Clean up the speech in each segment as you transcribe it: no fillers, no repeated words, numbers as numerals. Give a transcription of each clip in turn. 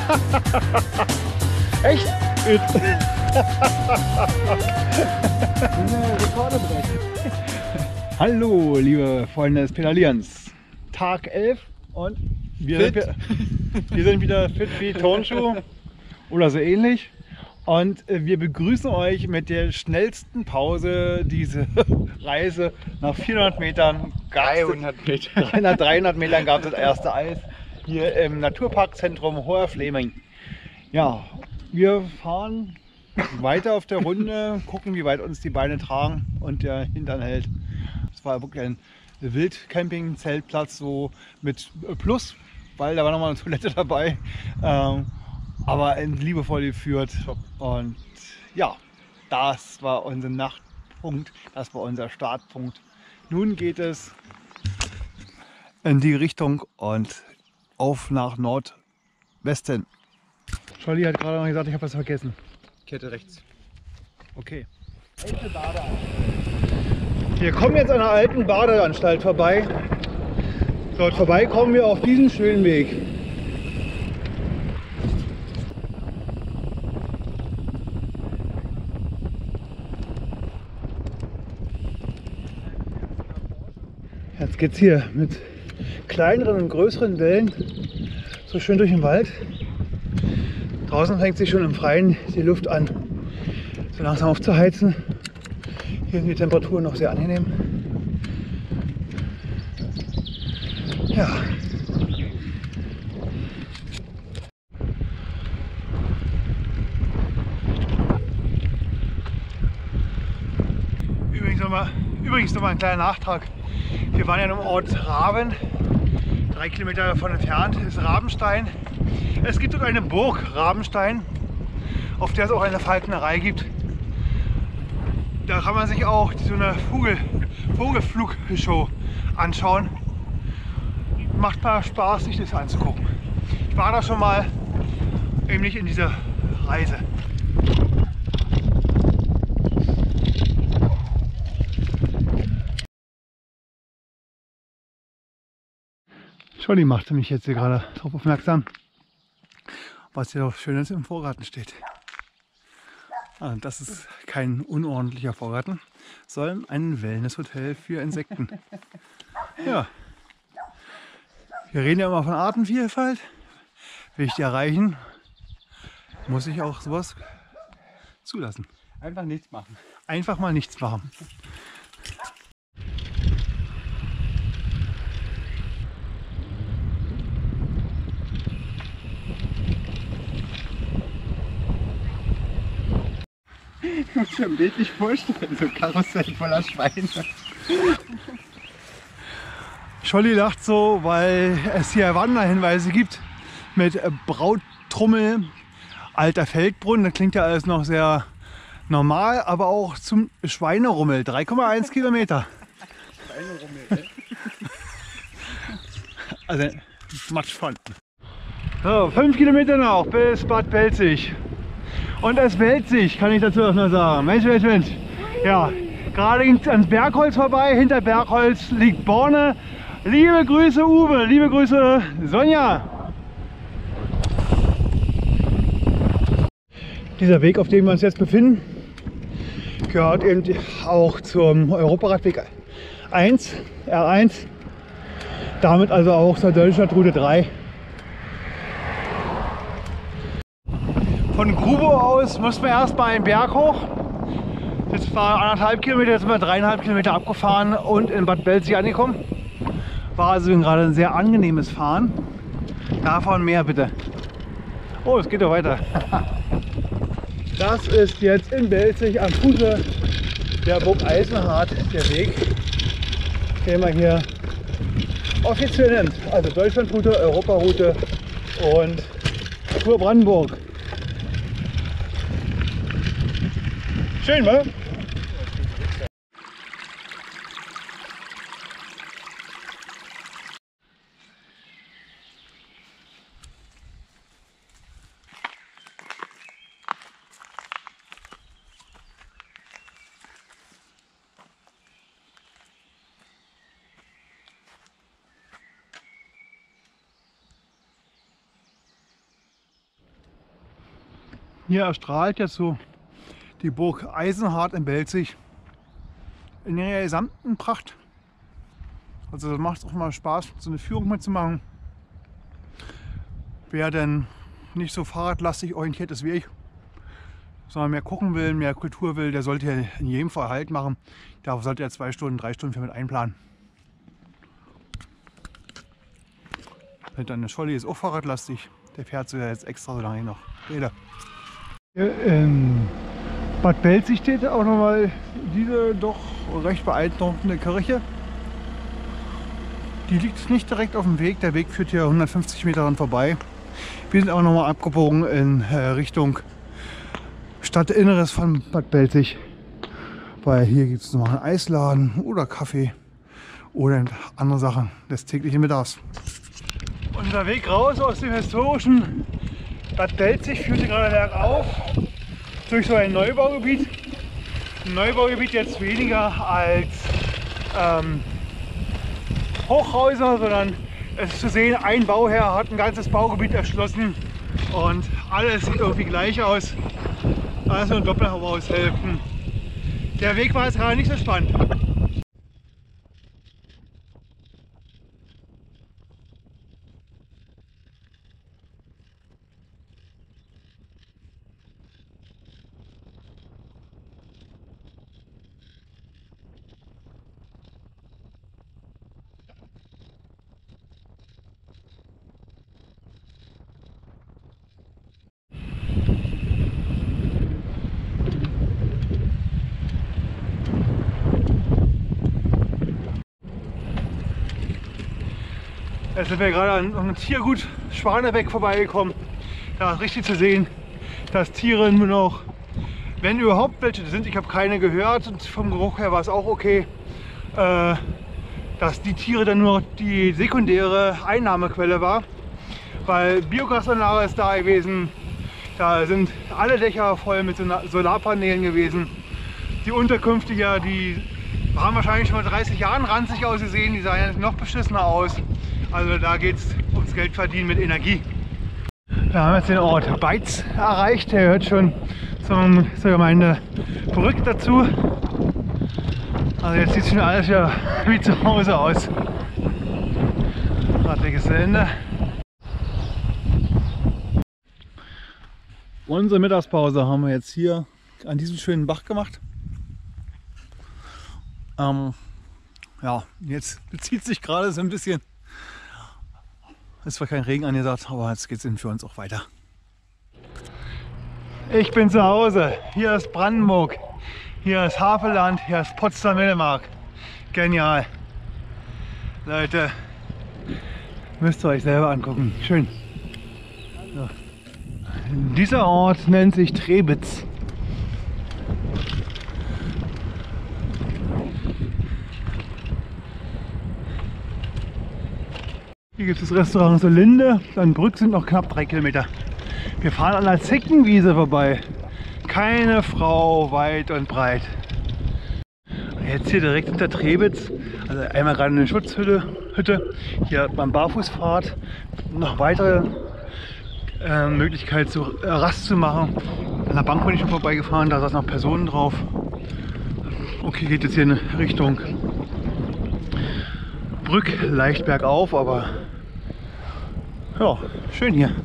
Echt? Hallo, liebe Freunde des Pedalierens. Tag 11 und wir sind wieder fit wie Turnschuh oder so ähnlich. Und wir begrüßen euch mit der schnellsten Pause diese Reise. Nach 400 Metern, 300 Metern gab es das erste Eis hier im Naturparkzentrum Hoher Fleming. Ja, wir fahren weiter auf der Runde, gucken, wie weit uns die Beine tragen und der Hintern hält. Es war wirklich ein Wildcamping-Zeltplatz so mit Plus, weil da war nochmal eine Toilette dabei. Aber liebevoll geführt. Und ja, das war unser Nachtpunkt, das war unser Startpunkt. Nun geht es in die Richtung und auf nach Nordwesten. Scholli hat gerade noch gesagt, ich habe was vergessen. Kette rechts. Okay. Wir kommen jetzt an einer alten Badeanstalt vorbei. Dort vorbei kommen wir auf diesen schönen Weg. Jetzt geht's hier mit kleineren und größeren Wellen so schön durch den Wald. Draußen fängt sich schon im Freien die Luft an, so langsam aufzuheizen. Hier sind die Temperaturen noch sehr angenehm. Ja. Übrigens nochmal ein kleiner Nachtrag. Wir waren ja im Ort Raven, 3 Kilometer davon entfernt ist Rabenstein. Es gibt dort eine Burg Rabenstein, auf der es auch eine Falknerei gibt. Da kann man sich auch so eine Vogelflugshow anschauen. Macht mal Spaß, sich das anzugucken. Ich war da schon mal, eben nicht in dieser Reise. Scholli machte mich jetzt hier gerade darauf aufmerksam, was hier doch Schönes im Vorgarten steht. Ah, das ist kein unordentlicher Vorgarten, sondern ein Wellnesshotel für Insekten. Ja. Wir reden ja immer von Artenvielfalt. Will ich die erreichen, muss ich auch sowas zulassen. Einfach nichts machen. Einfach mal nichts machen. Ich muss mir bildlich vorstellen, so ein Karussell voller Schweine. Scholli lacht so, weil es hier Wanderhinweise gibt mit Brauttrommel, alter Feldbrunnen. Das klingt ja alles noch sehr normal, aber auch zum Schweinerummel. 3,1 Kilometer. Schweinerummel, Also much fun. So, 5 Kilometer noch bis Bad Belzig. Und es wählt sich, kann ich dazu auch noch sagen. Mensch, Mensch, Mensch. Ja, gerade ging es ans Bergholz vorbei. Hinter Bergholz liegt Borne. Liebe Grüße Uwe, liebe Grüße Sonja. Dieser Weg, auf dem wir uns jetzt befinden, gehört eben auch zum Europaradweg 1, R1. Damit also auch zur Deutschlandroute 3. Von Grubow aus mussten wir erst mal einen Berg hoch. Das war 1,5 Kilometer, jetzt sind wir 3,5 Kilometer abgefahren und in Bad Belzig angekommen. War also gerade ein sehr angenehmes Fahren. Davon mehr bitte. Oh, es geht doch weiter. Das ist jetzt in Belzig am Fuße der Burg Eisenhardt der Weg, den man hier offiziell nennt. Also Deutschlandroute, Europaroute und Tour Brandenburg. Schön, wa? Hier erstrahlt jetzt so die Burg Eisenhardt in Belzig in ihrer gesamten Pracht. Also das macht auch mal Spaß, so eine Führung mitzumachen. Wer denn nicht so fahrradlastig orientiert ist wie ich, sondern mehr gucken will, mehr Kultur will, der sollte ja in jedem Fall Halt machen. Da sollte er 2 Stunden, 3 Stunden für mit einplanen. Dann der Scholli ist auch fahrradlastig. Der fährt so jetzt extra so lange noch. Rede. Hier in Bad Belzig steht auch nochmal diese doch recht beeindruckende Kirche. Die liegt nicht direkt auf dem Weg. Der Weg führt hier 150 Meter dran vorbei. Wir sind auch nochmal abgebogen in Richtung Stadtinneres von Bad Belzig. Weil hier gibt es noch einen Eisladen oder Kaffee oder andere Sachen des täglichen Bedarfs. Unser Weg raus aus dem historischen Bad Belzig führte gerade bergauf durch so ein Neubaugebiet. Ein Neubaugebiet jetzt weniger als Hochhäuser, sondern es ist zu sehen, ein Bauherr hat ein ganzes Baugebiet erschlossen und alles sieht irgendwie gleich aus. Also ein Doppelhaushälften. Der Weg war jetzt gerade nicht so spannend. Jetzt sind wir gerade an einem Tiergut Schwanebeck vorbeigekommen. Da ist richtig zu sehen, dass Tiere nur noch, wenn überhaupt welche sind, ich habe keine gehört und vom Geruch her war es auch okay, dass die Tiere dann nur die sekundäre Einnahmequelle war. Weil Biogasanlage ist da gewesen, da sind alle Dächer voll mit Solarpanelen gewesen. Die Unterkünfte hier, die haben wahrscheinlich schon mal 30 Jahren ranzig ausgesehen, die sahen ja noch beschissener aus. Also da geht es ums Geldverdienen mit Energie. Wir haben jetzt den Ort Beitz erreicht, der gehört schon zur Gemeinde Brück dazu. Also jetzt sieht schon alles ja wie zu Hause aus. Radliges Ende. Unsere Mittagspause haben wir jetzt hier an diesem schönen Bach gemacht. Ja, jetzt bezieht sich gerade so ein bisschen. Es war kein Regen angesagt, aber jetzt geht es für uns auch weiter. Ich bin zu Hause. Hier ist Brandenburg, hier ist Havelland, hier ist Potsdam-Mittelmark. Genial. Leute, müsst ihr euch selber angucken. Schön. So. Dieser Ort nennt sich Trebitz. Hier gibt es das Restaurant so Linde, dann Brück sind noch knapp 3 Kilometer. Wir fahren an einer Zickenwiese vorbei. Keine Frau weit und breit. Jetzt hier direkt hinter Trebitz, also einmal gerade eine Schutzhütte, hier hat man Barfußfahrt, noch weitere Möglichkeit Rast zu machen. An der Bank bin ich schon vorbeigefahren, da saßen noch Personen drauf. Okay, geht jetzt hier in Richtung Brück, leicht bergauf, aber ja, schön hier.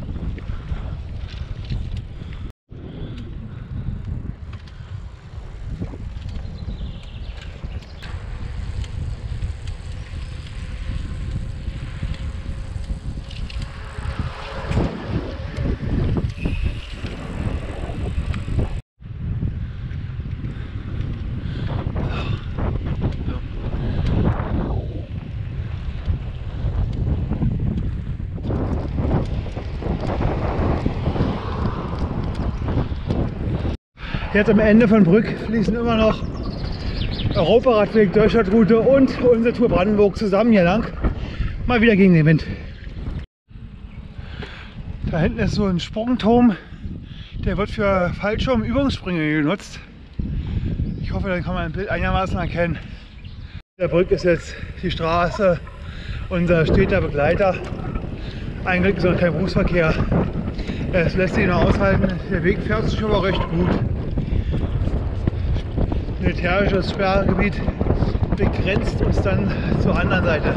Jetzt am Ende von Brück fließen immer noch Europaradweg, Deutschlandroute und unsere Tour Brandenburg zusammen hier lang. Mal wieder gegen den Wind. Da hinten ist so ein Sprungturm, der wird für Fallschirmübungssprünge genutzt. Ich hoffe, da kann man ein Bild einigermaßen erkennen. Der Brück ist jetzt die Straße, unser steter Begleiter. Eigentlich ist noch kein Berufsverkehr. Es lässt sich noch aushalten. Der Weg fährt sich aber recht gut. Militärisches Sperrgebiet begrenzt uns dann zur anderen Seite.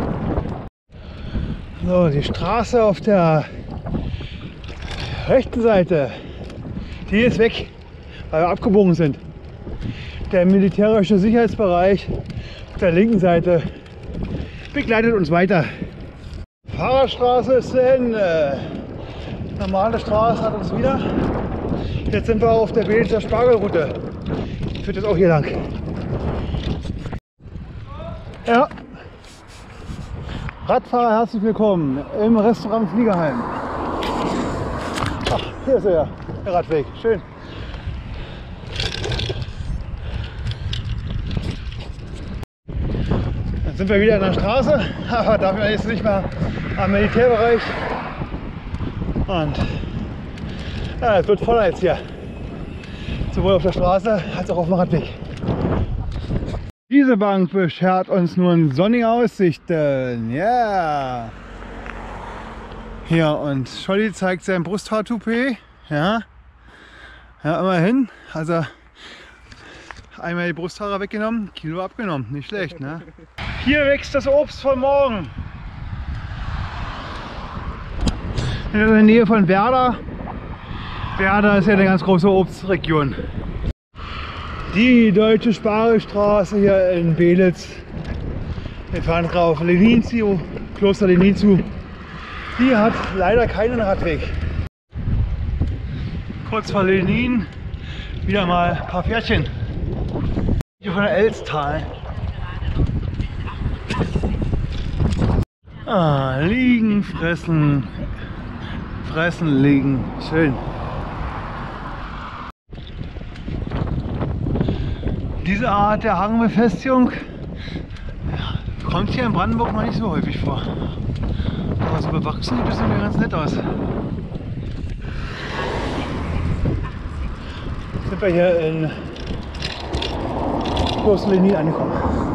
So, die Straße auf der rechten Seite, die ist weg, weil wir abgebogen sind. Der militärische Sicherheitsbereich auf der linken Seite begleitet uns weiter. Fahrradstraße ist zu Ende. Normale Straße hat uns wieder. Jetzt sind wir auf der Belitzer Spargelroute. Führt jetzt auch hier lang. Ja. Radfahrer, herzlich willkommen im Restaurant Fliegerheim. Ach, hier ist er, der Radweg. Schön. Dann sind wir wieder an der Straße, aber dafür jetzt nicht mehr am Militärbereich. Und ja, es wird voller jetzt hier. Sowohl auf der Straße als auch auf dem Radweg. Diese Bank beschert uns nun sonnige Aussichten. Ja. Hier, und Scholli zeigt sein Brusthaar-Toupet. Ja. Ja, immerhin. Also einmal die Brusthaare weggenommen, Kilo abgenommen. Nicht schlecht, ne? Hier wächst das Obst von morgen. In der Nähe von Werder. Werder ist ja eine ganz große Obstregion. Die Deutsche Spargelstraße hier in Belitz, wir fahren drauf Lenin zu, Kloster Lenin zu, die hat leider keinen Radweg. Kurz vor Lenin wieder mal ein paar Pferdchen. Hier von der Elstal. Ah, liegen, fressen, fressen, liegen, schön. Diese Art der Hangbefestigung kommt hier in Brandenburg noch nicht so häufig vor. Aber so bewachsen sieht das irgendwie ganz nett aus. Jetzt sind wir hier in Kloster Lenin angekommen.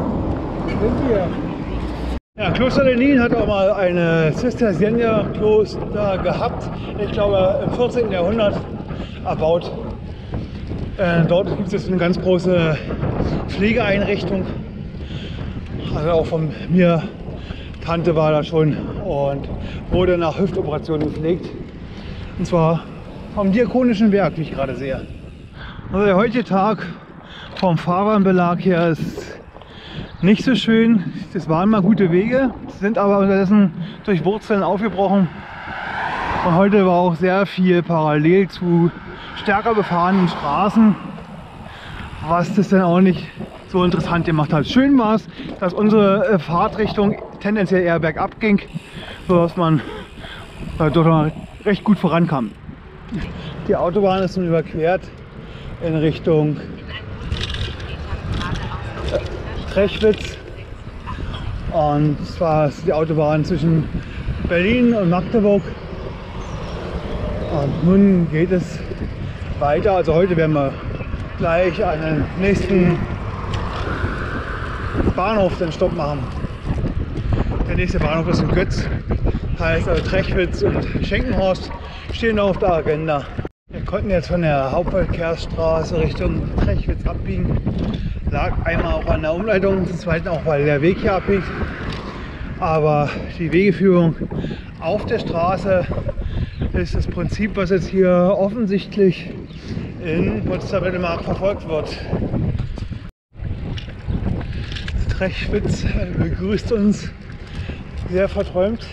Ja, Kloster Lenin hat auch mal eine Zisterzienserkloster gehabt. Ich glaube im 14. Jahrhundert erbaut. Dort gibt es jetzt eine ganz große Pflegeeinrichtung. Also auch von mir, Tante war da schon und wurde nach Hüftoperationen gepflegt. Und zwar vom Diakonischen Werk, wie ich gerade sehe. Also der heutige Tag vom Fahrbahnbelag her ist nicht so schön. Das waren mal gute Wege, sind aber unterdessen durch Wurzeln aufgebrochen. Und heute war auch sehr viel parallel zu stärker befahrenen Straßen, was das dann auch nicht so interessant gemacht hat. Schön war es, dass unsere Fahrtrichtung tendenziell eher bergab ging, sodass man dort recht gut vorankam. Die Autobahn ist nun überquert in Richtung Trechwitz, und zwar ist die Autobahn zwischen Berlin und Magdeburg. Und nun geht es weiter. Also heute werden wir gleich an den nächsten Bahnhof den Stopp machen. Der nächste Bahnhof ist in Götz. Heißt also Trechwitz und Schenkenhorst stehen auf der Agenda. Wir konnten jetzt von der Hauptverkehrsstraße Richtung Trechwitz abbiegen. Lag einmal auch an der Umleitung, zum zweiten auch, weil der Weg hier abbiegt. Aber die Wegeführung auf der Straße ist das Prinzip, was jetzt hier offensichtlich in Potsdam-Mittelmark verfolgt wird. Trechwitz begrüßt uns sehr verträumt.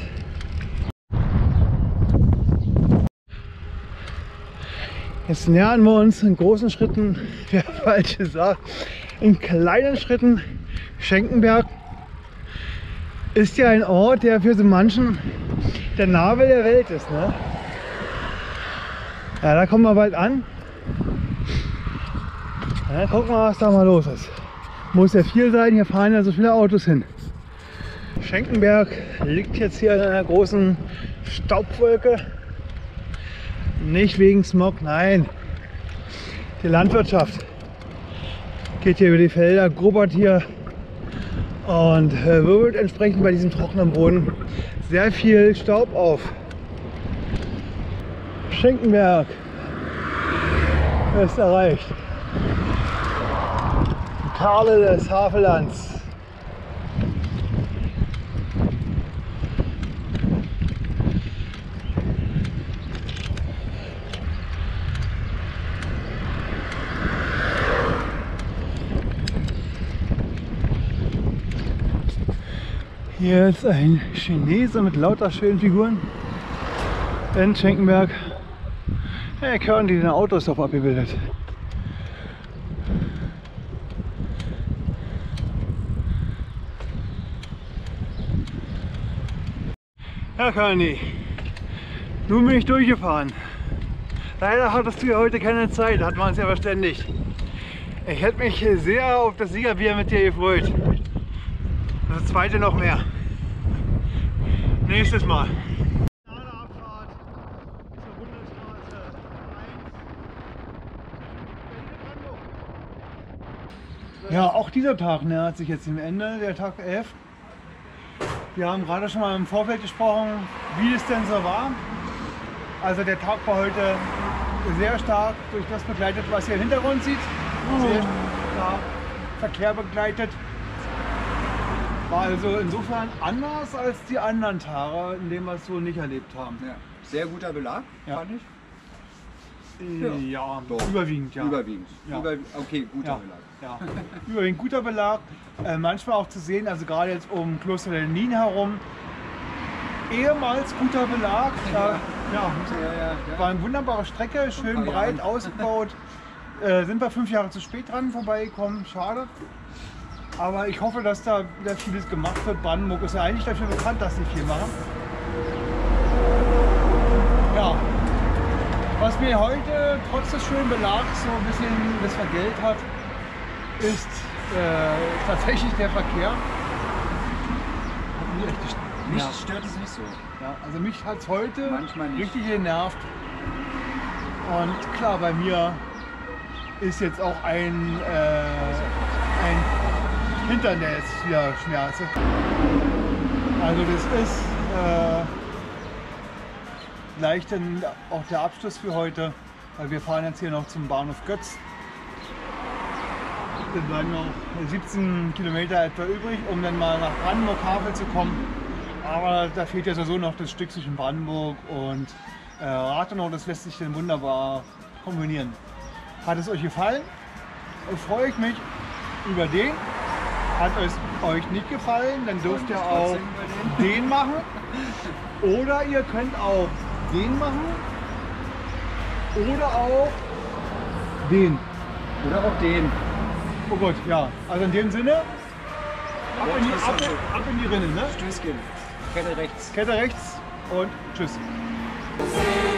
Jetzt nähern wir uns in großen Schritten, wer falsch gesagt, in kleinen Schritten Schenkenberg. Ist ja ein Ort, der für so manchen der Nabel der Welt ist, ne? Ja, da kommen wir bald an. Ja, gucken wir, was da mal los ist. Muss ja viel sein, hier fahren ja so viele Autos hin. Schenkenberg liegt jetzt hier in einer großen Staubwolke. Nicht wegen Smog, nein. Die Landwirtschaft geht hier über die Felder, grubbert hier und wirbelt entsprechend bei diesem trockenen Boden sehr viel Staub auf. Schenkenberg ist erreicht. Die Perle des Havellands. Hier ist ein Chinese mit lauter schönen Figuren in Schenkenberg. Hey, hören die den Autos drauf abgebildet. Ja, Körni, nun bin ich durchgefahren. Leider hattest du ja heute keine Zeit, hatten wir uns ja verständigt. Ich hätte mich sehr auf das Siegerbier mit dir gefreut. Das zweite noch mehr. Nächstes Mal. Abfahrt zur Bundesstraße 1. Ja, auch dieser Tag nähert sich jetzt dem Ende, der Tag 11. Wir haben gerade schon mal im Vorfeld gesprochen, wie es denn so war. Also der Tag war heute sehr stark durch das begleitet, was ihr im Hintergrund sieht. Sehr stark Verkehr begleitet. War also insofern anders als die anderen Tage, in denen wir es so nicht erlebt haben. Ja. Sehr guter Belag, fand ich. Ja, doch. Überwiegend, ja. Überwiegend. Ja. Okay, guter Ja. Belag. Ja. Überwiegend guter Belag. Manchmal auch zu sehen, also gerade jetzt um Kloster Lenin herum, ehemals guter Belag. Da, war eine wunderbare Strecke, schön breit ausgebaut. Sind wir 5 Jahre zu spät dran vorbeigekommen, schade. Aber ich hoffe, dass da wieder vieles gemacht wird. Brandenburg ist ja eigentlich dafür bekannt, dass sie viel machen. Ja. Was mir heute trotz des schönen Belags so ein bisschen das vergällt hat, ist tatsächlich der Verkehr. Mich stört es nicht so. Ja, also mich hat es heute Manchmal nicht. richtig genervt. Und klar, bei mir ist jetzt auch ein Hintern, der jetzt wieder schmerzt. Also das ist leicht dann auch der Abschluss für heute, weil wir fahren jetzt hier noch zum Bahnhof Götz. Dann bleiben noch 17 Kilometer etwa übrig, um dann mal nach Brandenburg-Havel zu kommen. Aber da fehlt ja sowieso noch das Stück zwischen Brandenburg und Rathenow, das lässt sich dann wunderbar kombinieren. Hat es euch gefallen? Freue ich mich über den. Hat es euch nicht gefallen, dann dürft ihr auch den machen. Oder ihr könnt auch den machen. Oder auch den. Oder auch den. Oh Gott, ja. Also in dem Sinne, ab in die Rinne, ne? Stößchen. Kette rechts. Kette rechts und tschüss.